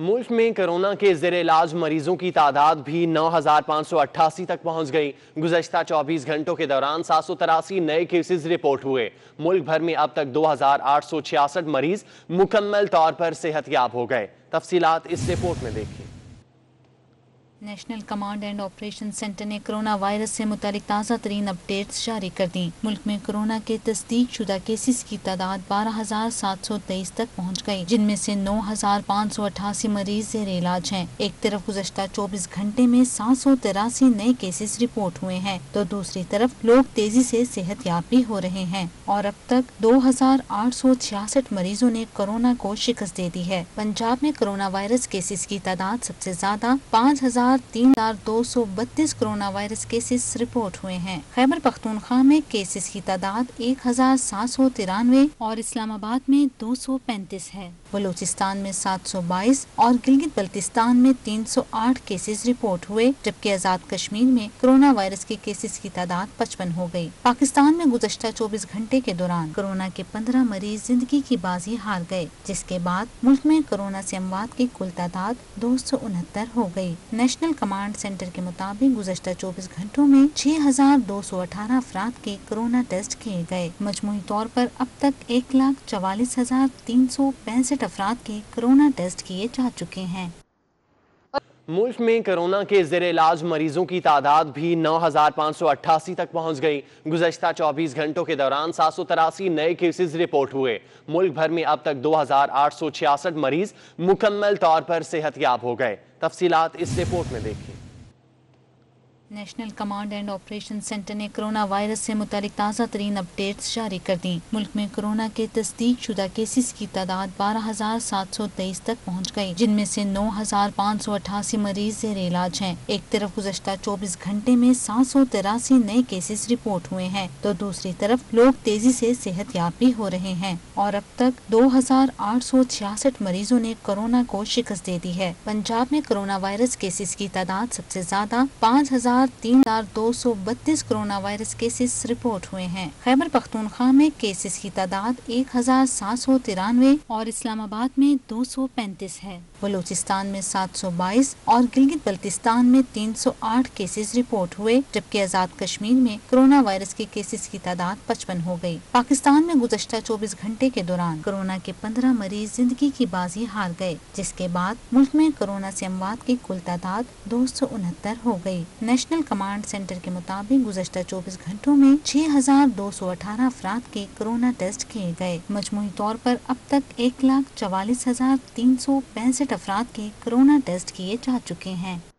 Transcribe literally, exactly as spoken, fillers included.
मुल्क में कोरोना के ज़ेर इलाज मरीजों की तादाद भी नौ हजार पाँच सौ अट्ठासी तक पहुंच गई। गुज़श्ता चौबीस घंटों के दौरान सात सौ तिरासी नए केसेस रिपोर्ट हुए। मुल्क भर में अब तक दो हजार आठ सौ छियासठ मरीज मुकम्मल तौर पर सेहतयाब हो गए। तफसीलात इस रिपोर्ट में देखिए। National Command and Operation Centre ने कोरोना वायरस से मुतालिक ताज़ा तरीन अपडेट्स जारी कर दी। मुल्क में कोरोना के तस्दीक शुदा केसेस की तादाद बारह हजार सात सौ तेईस तक पहुँच गई, जिनमें से नौ हजार पाँच सौ अठासी मरीज ज़ेर इलाज हैं। एक तरफ गुज़श्ता चौबीस घंटे में सात सौ तिरासी नए केसेस रिपोर्ट हुए हैं, तो दूसरी तरफ लोग तेजी से सेहतयाब भी हो रहे हैं और अब तक दो हजार आठ सौ छियासठ मरीजों ने कोरोना को शिकस्त दे दी है। पंजाब में कोरोना वायरस केसेस की तादाद सबसे ज्यादा पाँच हजार तीन हजार दो सौ बत्तीस कोरोना वायरस केसेस रिपोर्ट हुए हैं। खैबर पख्तूनख्वा में केसेस की तादाद एक हजार सात सौ तिरानवे और इस्लामाबाद में दो सौ पैंतीस है। बलूचिस्तान में सात सौ बाईस और गिलगित बल्तिस्तान में तीन सौ आठ केसेस रिपोर्ट हुए, जबकि आजाद कश्मीर में कोरोना वायरस के केसेस की तादाद पचपन हो गई। पाकिस्तान में गुज़श्ता चौबीस घंटे के दौरान कोरोना के पंद्रह मरीज जिंदगी की बाजी हार गए, जिसके बाद मुल्क में कोरोना से अमवात की कुल तादाद दो सौ उनहत्तर हो गई। नेशनल कमांड सेंटर के मुताबिक गुज़श्ता चौबीस घंटों में छह हजार दो सौ अठारह अफराद के कोरोना टेस्ट किए गए। मजमूई तौर पर अब तक एक लाख चवालीस हजार तीन सौ पैंसठ अफराद के कोरोना टेस्ट किए जा चुके हैं। मुल्क में कोरोना के ज़ेर इलाज मरीजों की तादाद भी नौ हजार पाँच सौ अट्ठासी तक पहुंच गई। गुज़श्ता चौबीस घंटों के दौरान सात सौ तिरासी नए केसेस रिपोर्ट हुए। मुल्क भर में अब तक दो हजार आठ सौ छियासठ मरीज मुकम्मल तौर पर सेहतयाब हो गए। तफसीलात इस रिपोर्ट में देखिए। National Command and Operation Centre ने कोरोना वायरस से मुतालिक ताज़ा तरीन अपडेट्स जारी कर दी। मुल्क में कोरोना के तस्दीक शुदा केसेस की तादाद बारह हजार सात सौ तेईस तक पहुँच गई, जिनमें से नौ हजार पाँच सौ अठासी मरीज ज़ेर इलाज हैं। एक तरफ गुज़श्ता चौबीस घंटे में सात सौ तिरासी नए केसेस रिपोर्ट हुए हैं, तो दूसरी तरफ लोग तेजी से सेहतयाब भी हो रहे हैं और अब तक दो हजार आठ सौ छियासठ मरीजों ने कोरोना को शिकस्त दे दी है। पंजाब में कोरोना वायरस केसेस की तादाद सबसे ज्यादा पाँच हजार तीन हजार दो सौ बत्तीस कोरोना वायरस केसेस रिपोर्ट हुए हैं। खैबर पख्तूनख्वा में केसेस की तादाद एक हजार सात सौ तिरानवे और इस्लामाबाद में दो सौ पैंतीस है। बलूचिस्तान में सात सौ बाईस और गिलगित बल्तिस्तान में तीन सौ आठ केसेस रिपोर्ट हुए, जबकि आजाद कश्मीर में कोरोना वायरस के केसेस की तादाद पचपन हो गई। पाकिस्तान में गुज़श्ता चौबीस घंटे के दौरान कोरोना के पंद्रह मरीज जिंदगी की बाजी हार गए, जिसके बाद मुल्क में कोरोना से अमवात की कुल तादाद दो सौ उनहत्तर हो गई। नेशनल कमांड सेंटर के मुताबिक गुज़श्ता चौबीस घंटों में छह हजार दो सौ अठारह अफराद के कोरोना टेस्ट किए गए। मजमूई तौर पर अब तक एक लाख चवालीस हजार तीन सौ पैंसठ अफराद के कोरोना टेस्ट किए जा चुके हैं।